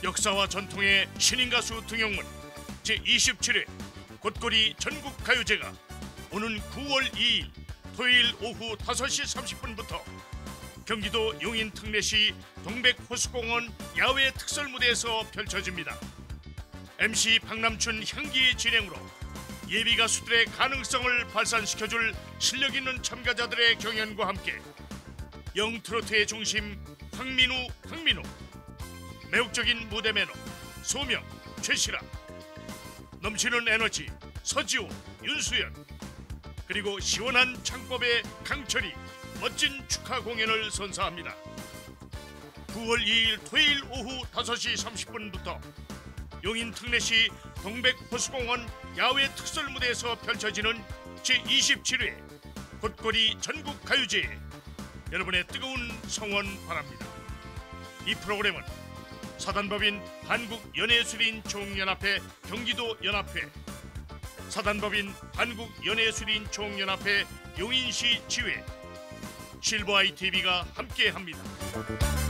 역사와 전통의 신인 가수 등용문 제27회 곳골이 전국 가요제가 오는 9월 2일 토요일 오후 5시 30분부터 경기도 용인 특례시 동백호수공원 야외 특설 무대에서 펼쳐집니다. MC 박남춘 향기의 진행으로 예비 가수들의 가능성을 발산시켜줄 실력 있는 참가자들의 경연과 함께 영트로트의 중심 황민우, 매혹적인 무대 매너 소명, 최시라, 넘치는 에너지 서지호, 윤수연, 그리고 시원한 창법의 강철이 멋진 축하 공연을 선사합니다. 9월 2일 토요일 오후 5시 30분부터 용인 특례시 동백호수공원 야외 특설 무대에서 펼쳐지는 제27회 곳골이 전국 가요제에 여러분의 뜨거운 성원 바랍니다. 이 프로그램은 사단법인 한국연예술인 총연합회 경기도 연합회, 사단법인 한국연예술인 총연합회 용인시 지회, 실버아이 TV가 함께합니다.